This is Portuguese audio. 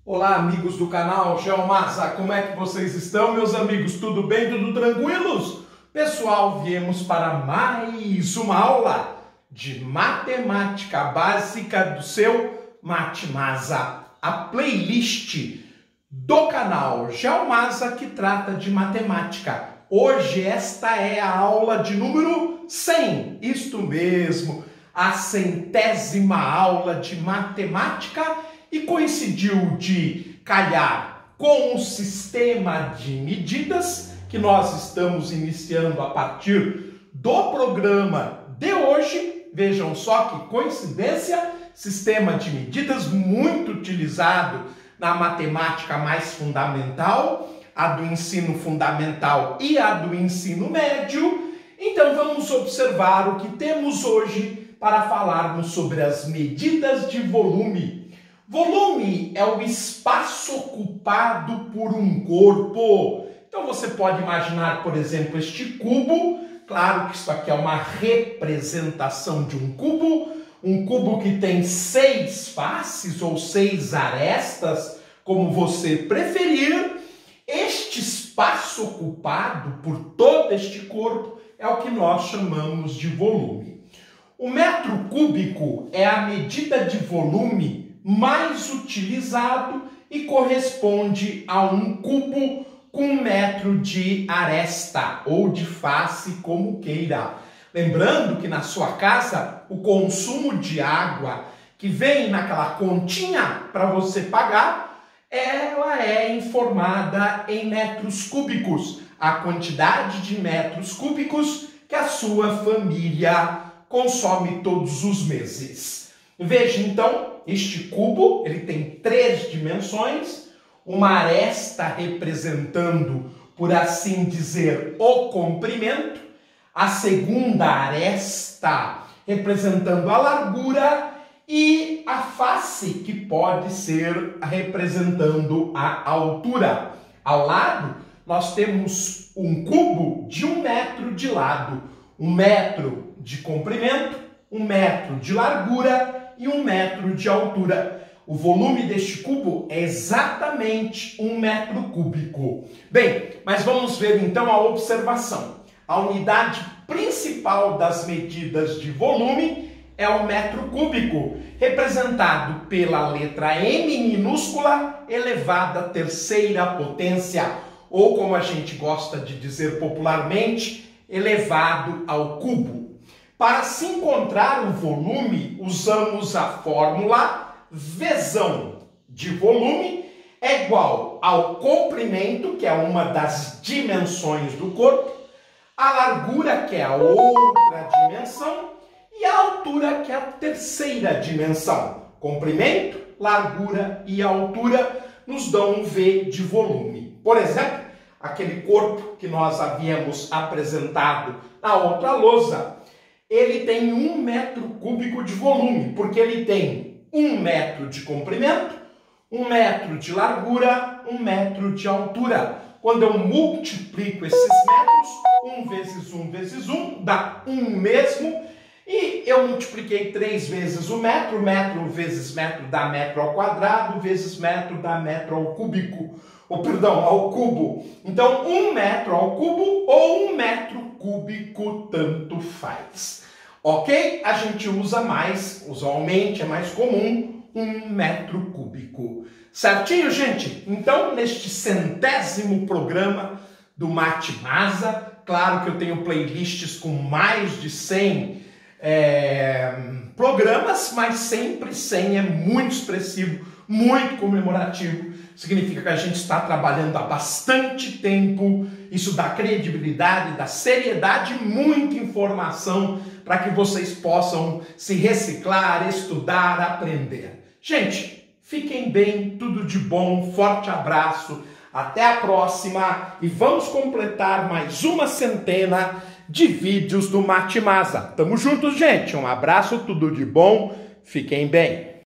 Olá, amigos do canal GeoMasa, como é que vocês estão, meus amigos? Tudo bem? Tudo tranquilos? Pessoal, viemos para mais uma aula de matemática básica do seu Matemasa, a playlist do canal GeoMasa que trata de matemática. Hoje esta é a aula de número 100, isto mesmo, a 100ª aula de matemática, e coincidiu de calhar com o sistema de medidas que nós estamos iniciando a partir do programa de hoje. Vejam só que coincidência, sistema de medidas muito utilizado na matemática mais fundamental, a do ensino fundamental e a do ensino médio. Então vamos observar o que temos hoje para falarmos sobre as medidas de volume. Volume é o espaço ocupado por um corpo. Então você pode imaginar, por exemplo, este cubo. Claro que isso aqui é uma representação de um cubo que tem 6 faces ou 6 arestas, como você preferir. Este espaço ocupado por todo este corpo é o que nós chamamos de volume. O metro cúbico é a medida de volume mais utilizado e corresponde a um cubo com 1 metro de aresta ou de face, como queira. Lembrando que na sua casa o consumo de água que vem naquela continha para você pagar, ela é informada em metros cúbicos, a quantidade de metros cúbicos que a sua família consome todos os meses. Veja então, este cubo ele tem 3 dimensões, uma aresta representando, por assim dizer, o comprimento, a segunda aresta representando a largura e a face, que pode ser representando a altura. Ao lado, nós temos um cubo de 1 metro de lado, 1 metro de comprimento, 1 metro de largura e 1 metro de altura. O volume deste cubo é exatamente 1 metro cúbico. Bem, mas vamos ver então a observação. A unidade principal das medidas de volume é o metro cúbico, representado pela letra M minúscula elevada à 3ª potência, ou como a gente gosta de dizer popularmente, elevado ao cubo. Para se encontrar o volume, usamos a fórmula Vzão de volume é igual ao comprimento, que é uma das dimensões do corpo, a largura, que é a outra dimensão, e a altura, que é a 3ª dimensão. Comprimento, largura e altura nos dão um V de volume. Por exemplo, aquele corpo que nós havíamos apresentado na outra lousa, ele tem 1 metro cúbico de volume, porque ele tem 1 metro de comprimento, 1 metro de largura, 1 metro de altura. Quando eu multiplico esses metros, 1 vezes 1 vezes 1 dá 1 mesmo, e eu multipliquei 3 vezes o metro vezes metro dá metro ao quadrado, vezes metro dá metro ao cúbico, ao cubo. Então, 1 metro ao cubo ou 1 metro cúbico, tanto faz. Ok? A gente usa mais, usualmente é mais comum, 1 metro cúbico. Certinho, gente? Então, neste 100º programa do Matemasa, claro que eu tenho playlists com mais de 100 programas, mas sempre 100 é muito expressivo, muito comemorativo. Significa que a gente está trabalhando há bastante tempo. Isso dá credibilidade, dá seriedade, muita informação para que vocês possam se reciclar, estudar, aprender. Gente, fiquem bem, tudo de bom, forte abraço, até a próxima e vamos completar mais uma 100ª de vídeos do Matemasa. Tamo juntos, gente. Um abraço, tudo de bom, fiquem bem.